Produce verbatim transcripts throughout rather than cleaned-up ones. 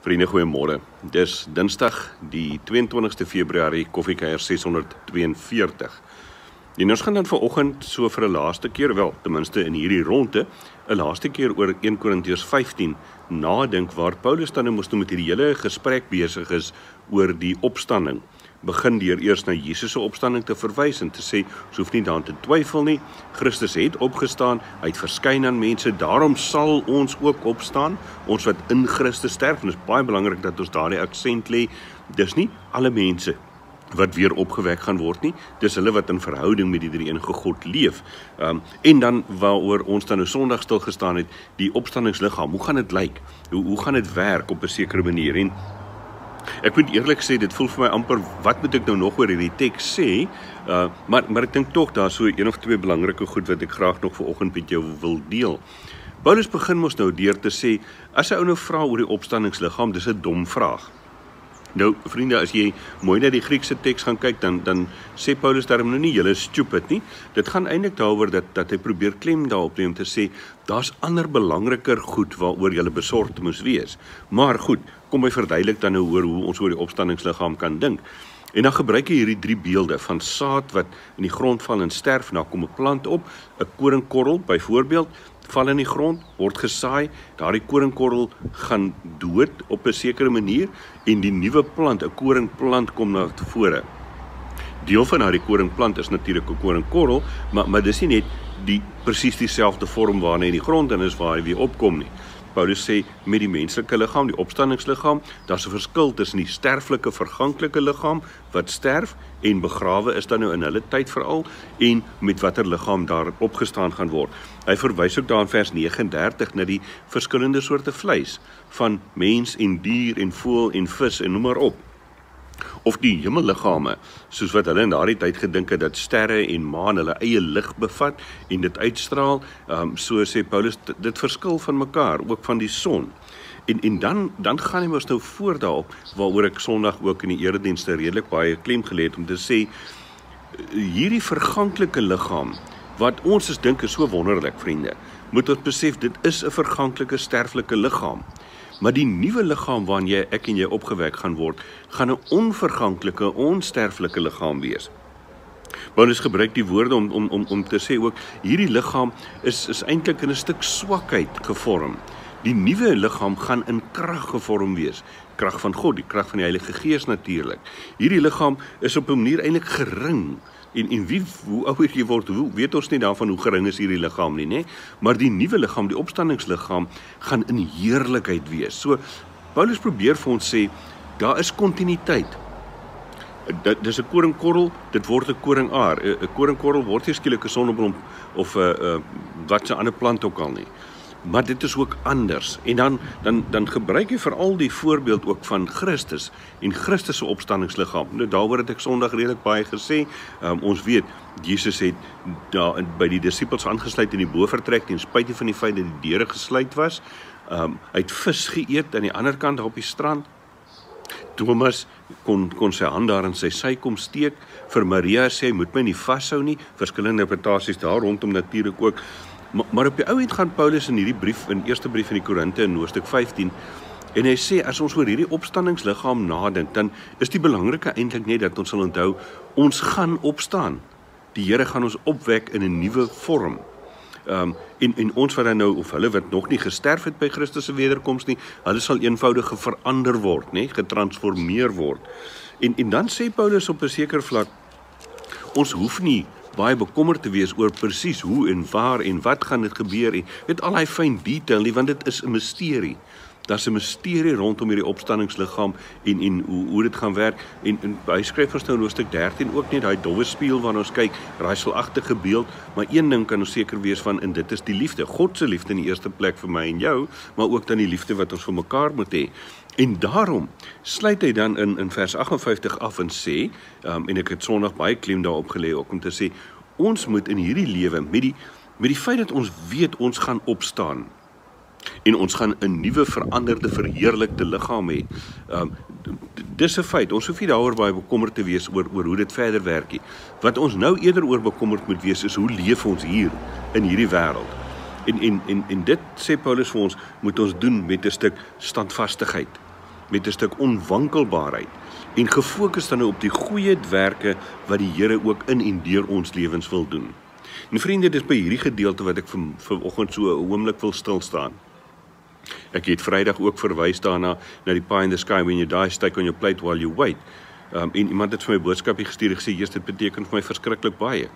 Vriende, goeiemôre. Dis Dinsdag, die tweeëntwintigste Februarie, koffiekeier seshonderdtweeënveertig. En ons gaan dan vanoggend so vir 'n laaste keer, wel, ten minste in hierdie ronde, 'n laaste keer oor eerste Korintiërs vyftien nadink, waar Paulus dan mos nou met hierdie hele gesprek besig is oor die opstanding. Begin deur eers na Jesus se opstanding te verwys en te sê, ons hoef nie daaraan te twyfel nie, Christus het opgestaan, hy het verskyn aan mense, daarom sal ons ook opstaan, ons wat in Christus sterf, en dit is baie belangrik dat ons daardie aksent lê, dis nie alle mense wat weer opgewek gaan word nie, dis hulle wat in verhouding met die drie-enige God leef. Um, en dan waaroor ons dan nou Sondag stil gestaan het, die opstandingsliggaam, hoe gaan dit lyk? Hoe, hoe gaan dit werk op 'n sekere manier? En ek moet eerlik sê, dit voel vir my amper, wat moet ek nou nog oor hierdie teks sê, uh, maar, maar ek dink tog, daar is so een of twee belangrike goed wat ek graag nog vanoggend met jou wil deel. Paulus begin mos nou deur te sê, as hy ou nou vra oor die opstandingsliggaam, dis 'n dom vraag. Nou, vriende, as jy mooi na die Griekse teks gaan kyk, dan, dan sê Paulus daarom nou nie, julle is stupid nie. Dit gaan eintlik daaroor dat, dat hy probeer klem daarop neem te sê, daar's ander belangriker goed waaroor julle besorgd moes wees. Maar goed, kom hy verduidelik dan nou oor hoe ons oor die opstandingsliggaam kan dink. En dan gebruik hy hierdie drie beelde van saad wat in die grond val en sterf, nou kom 'n plant op, 'n koringkorrel byvoorbeeld, val in die grond, word gesaai, daardie koringkorrel gaan dood op 'n sekere manier, en die nuwe plant, 'n koringplant kom na vore. Deel van daardie koringplant is natuurlik 'n koringkorrel, maar, maar dis nie net die presies dieselfde vorm waarna hy in die grond in is, waar hy weer opkom nie. Paulus sê, met die menslike liggaam, die opstandingsliggaam, daar's 'n verskil tussen die sterflike, verganklike liggaam, wat sterf en begrawe is dan nou in hulle tyd veral, en met watter liggaam daar opgestaan gaan word. Hy verwys ook daar in vers nege en dertig na die verskillende soorte vleis, van mens en dier en voël en vis en noem maar op. Of die hemelliggame, soos wat hulle in daardie tyd gedink het, dat sterre en maan hulle eie lig bevat en dit uitstraal, um, so sê Paulus, dit, dit verskil van mekaar, ook van die son. En, en dan, dan gaan hy ons nou voor daarop, waaroor ek Sondag ook in die eredienste redelik baie klem gelê het, om te sê, hierdie verganklike liggaam, wat ons is dink is so wonderlik, vriende, moet ons besef, dit is 'n verganklike, sterflike liggaam. Maar die nuwe liggaam waarin jy, ek en jy opgewek gaan word, gaan 'n onverganklike, onsterflike liggaam wees. Paulus gebruik die woorde om, om, om, om te sê ook, hierdie liggaam is, is eintlik in 'n stuk swakheid gevorm. Die nuwe liggaam gaan in krag gevorm wees. Krag van God, die krag van die Heilige Gees natuurlik. Hierdie liggaam is op 'n manier eintlik gering. En, en wie, hoe ouer jy word, hoe, weet ons nie daarvan hoe gering is hierdie liggaam nie, nee? Maar die nuwe liggaam, die opstandingsliggaam, gaan in heerlikheid wees. So, Paulus probeer vir ons sê, daar is kontinuïteit. Dit is 'n koringkorrel, dit word 'n koringaar. 'n Koringkorrel word nie skielik 'n sonneblom of 'n uh, uh, wat 'n ander plant ook al nie. Maar dit is ook anders. En dan, dan, dan gebruik hy veral die voorbeeld ook van Christus en Christus se opstandingsliggaam. Nou, daaroor het ek Sondag redelik baie gesê. Um, ons weet, Jesus het daar by die disippels aangesluit in die bovertrek, ten spyte van die feit dat die deure gesluit was. Um, hy het vis geëet aan die ander kant op die strand. Thomas kon, kon sy hand daar in sy sy kom steek. Vir Maria sê, moet my nie vashou nie. Verskillende interpretasies daar rondom natuurlik ook. Maar, maar op die ou end gaan Paulus in hierdie brief, in eerste brief in die Korinte in hoofstuk vyftien, en hy sê, as ons oor hierdie opstandingsliggaam nadink, dan is die belangrike eintlik net dat ons sal onthou, ons gaan opstaan. Die Here gaan ons opwek in 'n nuwe vorm. Um, en, en ons wat dan nou, of hulle wat nog nie gesterf het by Christus se wederkoms nie, hulle sal eenvoudig verander word, nee, getransformeer word. En, en dan sê Paulus op 'n sekere vlak, ons hoef nie baie bekommerd te wees oor presies hoe en waar en wat gaan dit gebeur, en weet al die fyn detail nie, want dit is 'n misterie. Daar's 'n misterie rondom hierdie opstandingsliggaam en, en hoe, hoe dit gaan werk, en, en hy skryf ons nou in hoofstuk dertien ook net, daai dowwe spieël waarna ons kyk, raaiselagtige beeld, maar een ding kan ons seker wees van, en dit is die liefde, God se liefde in die eerste plek vir my en jou, maar ook dan die liefde wat ons vir mekaar moet hê. En daarom sluit hy dan in, in vers agt en vyftig af en sê, um, en ek het Sondag baie klem daarop gelê ook om te sê, ons moet in hierdie lewe, met die, met die feit dat ons weet ons gaan opstaan, en ons gaan 'n nuwe veranderde verheerlikte liggaam hê. Um, dis 'n feit, ons hoef nie daaroor baie bekommerd te wees oor, oor hoe dit verder werk nie. Wat ons nou eerder oor bekommerd moet wees, is hoe leef ons hier, in hierdie wêreld. En, en, en, en dit, sê Paulus vir ons, moet ons doen met 'n stuk standvastigheid. met 'n stuk onwankelbaarheid en gefokus dan nou op die goeie werke wat die Here ook in en deur ons lewens wil doen. En vriende, dis by hierdie gedeelte wat ek vir, vanoggend so 'n oomblik wil stil staan. Ek het Vrydag ook verwys daarna na die pie in the sky when you die, steak on your plate while you wait. Um, en iemand het vir my boodskapie gestuur en gesê, "Jesus, dit beteken vir my verskriklik baie."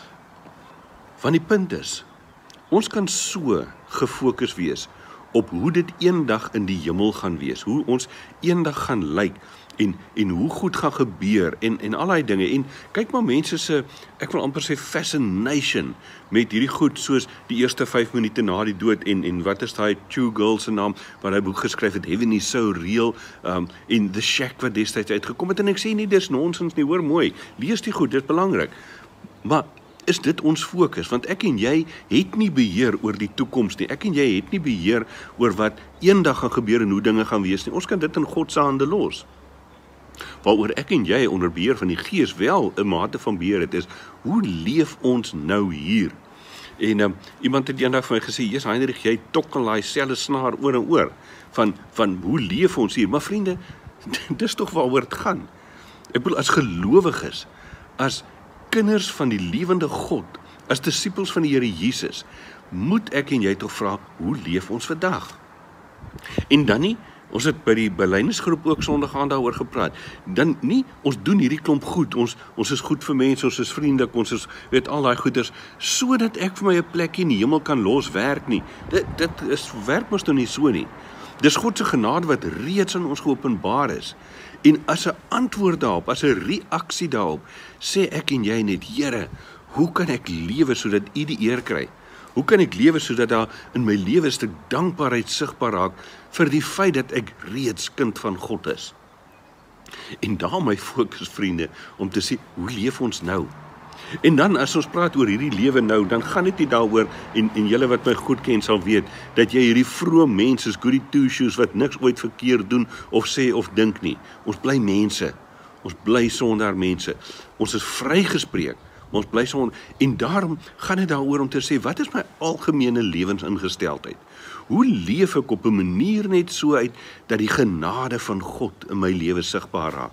Want die punt is, ons kan so gefokus wees op hoe dit eendag in die hemel gaan wees, hoe ons eendag gaan lyk en en hoe goed gaan gebeur en en al daai dinge. En kyk maar mense se, ek wil amper sê fascination met hierdie goed soos die eerste vyf minute na die dood en en wat is daai two girls se naam wat hy boek geskryf het, Heaven is so real, um en The Shack wat destyds uitgekom het. En ek sê nie dis nonsens nie, hoor mooi, lees die goed, dit is belangrik. Maar is dit ons fokus? Want ek en jy het nie beheer oor die toekoms nie. Ek en jy het nie beheer oor wat eendag gaan gebeur en hoe dinge gaan wees nie. Ons kan dit in God se hande los. Waaroor ek en jy onder beheer van die Gees wel 'n mate van beheer het, is hoe leef ons nou hier? En um, iemand het eendag vir my gesê, "Jesus Heinrich, jy tokkel daai selfe snaar oor en oor van van hoe leef ons hier?" Maar vriende, dis tog waaroor dit gaan. Ek bedoel, as gelowiges, as kinders van die lewende God, as disippels van die Here Jesus, moet ek en jy tog vra, hoe leef ons vandag? En dan nie, ons het by die belydenisgroep ook Sondag aand daaroor gepraat, dan nie, ons doen hierdie klomp goed, ons ons is goed vir mense, ons is vriendelik, ons is, weet al daai goeders, sodat ek vir my 'n plekkie in die hemel kan los werk nie. Dit, dit is, werk mos nou nie so nie. Dis God se genade wat reeds aan ons geopenbaar is. En as 'n antwoord daarop, as 'n reaksie daarop, sê ek en jy net, Here, hoe kan ek lewe sodat U die eer kry? Hoe kan ek lewe sodat daar in my lewe 'n stuk dankbaarheid sigbaar raak vir die feit dat ek reeds kind van God is? En daar my fokus, vriende, om te sê, hoe leef ons nou? En dan as ons praat oor hierdie lewe nou, dan gaan dit nie daaroor, en, en julle wat my goed ken sal weet, dat jy hierdie vroeë mense is, goody two shoes, wat niks ooit verkeerd doen, of sê of dink nie. Ons bly mense, ons bly sonder mense, ons is vrygespreek, ons bly sonder, en daarom gaan dit daaroor om te sê, wat is my algemene lewensingesteldheid? Hoe leef ek op 'n manier net so uit, dat die genade van God in my lewe sigbaar raak?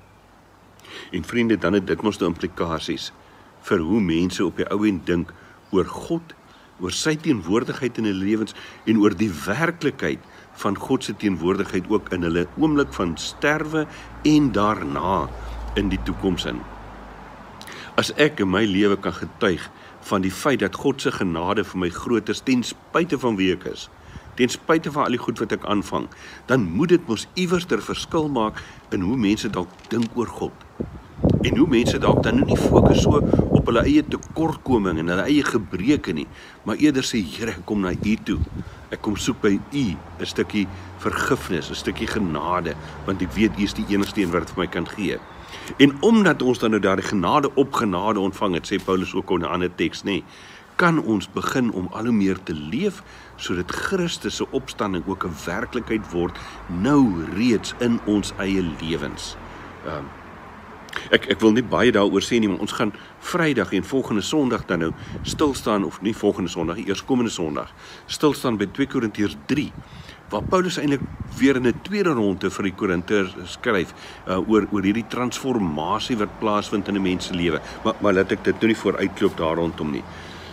En vriende, dan het dit mos nou implikasies vir hoe mense op die ou end dink oor God, oor sy teenwoordigheid in hulle lewens en oor die werklikheid van God se teenwoordigheid ook in hulle oomblik van sterwe en daarna in die toekoms in. As ek in my lewe kan getuig van die feit dat God se genade vir my groot is, ten spyte van wie ek is, ten spyte van al die goed wat ek aanvang, dan moet dit mos iewers 'n verskil maak in hoe mense dalk dink oor God. En hoe mense dalk dan nie fokus so op hulle eie tekortkoming en hulle eie gebreke nie, maar eerder sê, Here, ek kom na U toe. Ek kom soek by U 'n stukkie vergifnis, 'n stukkie genade, want ek weet U is die enigste een wat dit vir my kan gee. En omdat ons dan nou daardie genade op genade ontvang het, sê Paulus ook in 'n ander teks, nê, kan ons begin om al hoe meer te leef, sodat Christus se opstanding ook 'n werklikheid word, nou reeds in ons eie lewens. Um, Ek, ek wil nie baie daaroor sê nie, maar ons gaan Vrydag en volgende Sondag dan nou stilstaan, of nie volgende Sondag, eers komende Sondag, stilstaan by twee Korintiërs drie, waar Paulus eintlik weer in 'n tweede ronde vir die Korintiërs skryf, uh, oor, oor hierdie transformasie wat plaasvind in 'n mens se lewe. Maar, maar laat ek dit nou nie vooruitloop daar rondom nie.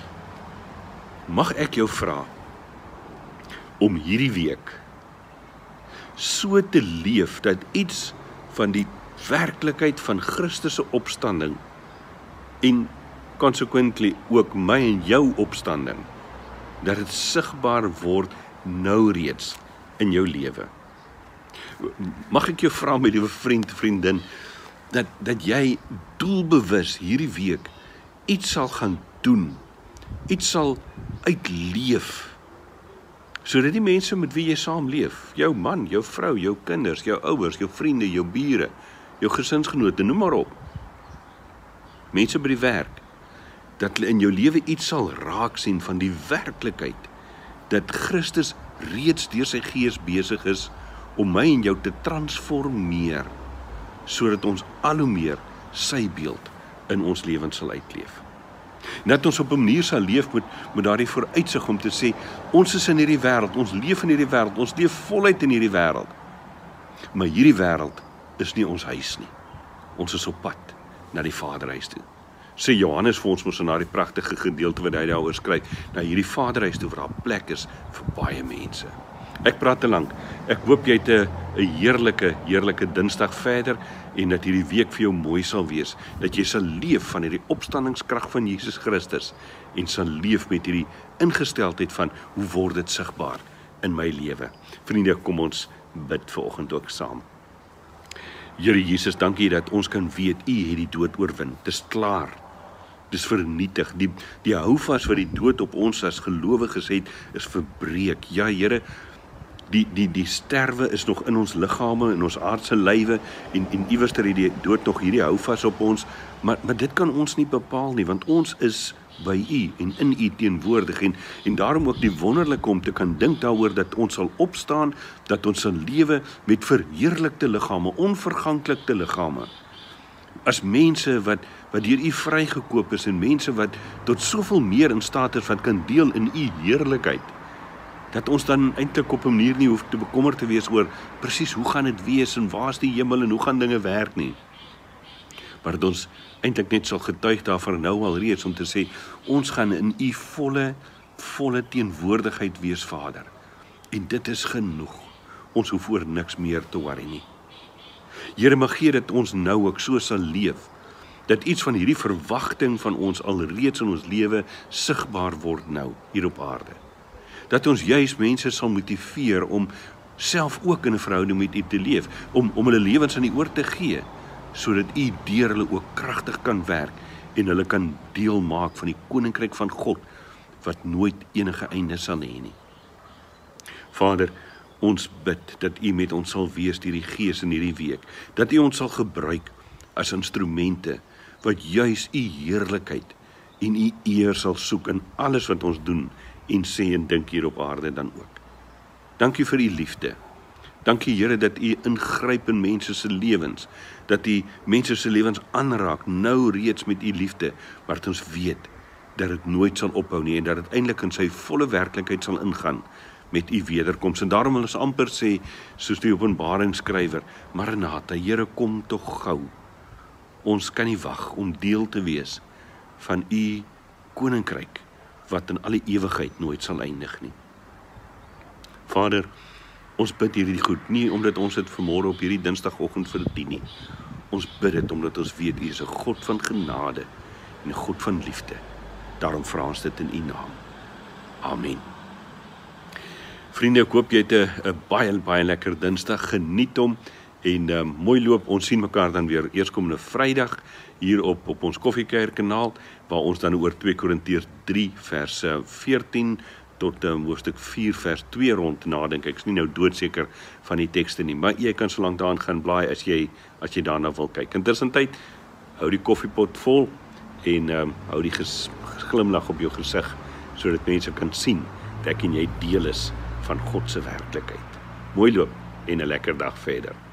Mag ek jou vra om hierdie week so te leef dat iets van die werklikheid van Christus se opstanding en consequently ook my en jou opstanding, dat dit sigbaar word nou reeds in jou lewe. Mag ek jou vra, my liewe vriend, vriendin, dat, dat jy doelbewus hierdie week iets sal gaan doen, iets sal uitleef, sodat die mense met wie jy saam leef, jou man, jou vrou, jou kinders, jou ouers, jou vriende, jou bure, jou gesinsgenote, noem maar op, mense by die werk, dat hulle in jou lewe iets sal raak sien van die werklikheid, dat Christus reeds deur sy Gees besig is om my en jou te transformeer, sodat ons al hoe meer sy beeld in ons lewens sal uitleef. Dat ons op 'n manier sal leef met, met daardie vooruitsig om te sê, ons is in hierdie wêreld, ons leef in hierdie wêreld, ons leef voluit in hierdie wêreld. maar hierdie wêreld is nie ons huis nie. Ons is op pad na die Vaderhuis toe. Sê Johannes vir ons mos in daardie pragtige gedeelte wat hy daaroor skryf, na hierdie Vaderhuis toe waar daar plek is vir baie mense. Ek praat te lank. Ek hoop jy het 'n 'n heerlike, heerlike Dinsdag verder en dat hierdie week vir jou mooi sal wees, dat jy sal leef van hierdie opstandingskrag van Jesus Christus en sal leef met hierdie ingesteldheid van hoe word dit sigbaar in my lewe. Vriende, kom ons bid vanoggend ook saam. Here Jesus, dankie dat ons kan weet, U het die dood oorwin. Dis klaar. Dis vernietig. Die, die houvas wat die dood op ons as gelowiges het, is verbreek. Ja, Here, die, die, die sterwe is nog in ons liggame, in ons aardse lywe, en, en iewers het die dood nog hierdie houvas op ons, maar, maar dit kan ons nie bepaal nie, want ons is by U en in U teenwoordig, en, en daarom ook die wonderlike om te kan dink daaroor dat ons sal opstaan, dat ons sal lewe met verheerlikte liggame, onverganklikte liggame, as mense wat, wat deur U vrygekoop is, en mense wat tot soveel meer in staat is, wat kan deel in U heerlikheid, dat ons dan eintlik op 'n manier nie hoef te bekommerd te wees oor presies hoe gaan dit wees, en waar is die hemel, en hoe gaan dinge werk nie, maar dat ons eintlik net sal getuig daarvan nou al reeds om te sê, ons gaan in U volle, volle teenwoordigheid wees, Vader. En dit is genoeg. Ons hoef oor niks meer te worry nie. Here, mag gee dat ons nou ook so sal leef, dat iets van hierdie verwagting van ons al reeds in ons lewe sigbaar word nou, hier op aarde. Dat ons juis mense sal motiveer om self ook in 'n verhouding met U te leef, om, om hulle lewens aan die oor te gee, sodat U deur hulle ook kragtig kan werk en hulle kan deel maak van die koninkryk van God wat nooit enige einde sal hê nie. Vader, ons bid dat U met ons sal wees deur die Gees in hierdie week, dat U ons sal gebruik as instrumente wat juis U heerlikheid en U eer sal soek in alles wat ons doen en sê en dink hier op aarde dan ook. Dankie vir U liefde. Dankie Here dat U ingryp in mense se lewens, dat U mense se lewens aanraak, nou reeds met U liefde, maar dat ons weet dat dit nooit sal ophou nie en dat dit eintlik in sy volle werklikheid sal ingaan met U wederkoms. En daarom wil ons amper sê, soos die Openbaringsskrywer, Maranatha, Here, kom tog gou. Ons kan nie wag om deel te wees van U koninkryk wat in alle ewigheid nooit sal eindig nie. Vader, ons bid hierdie goed, nie omdat ons dit vanmôre op hierdie Dinsdagoggend verdien nie. Ons bid dit omdat ons weet U is 'n God van genade en 'n God van liefde. Daarom vra ons dit in U naam. Amen. Vriende, ek hoop jy het 'n baie, baie lekker Dinsdag, geniet hom en um, mooi loop. Ons sien mekaar dan weer eerskomende Vrydag hier op, op ons Koffiekuier kanaal, waar ons dan oor twee Korintiërs drie vers veertien tot um, hoofstuk vier vers twee rond nadink. Ek is nie nou doodseker van die tekste nie, maar jy kan so lank daarin gaan blaai as jy, as jy daarna wil kyk. Intussentyd, hou die koffiepot vol en um, hou die ges, glimlag op jou gesig, sodat mense kan sien dat ek en jy deel is van God se werklikheid. Mooi loop en 'n lekker dag verder.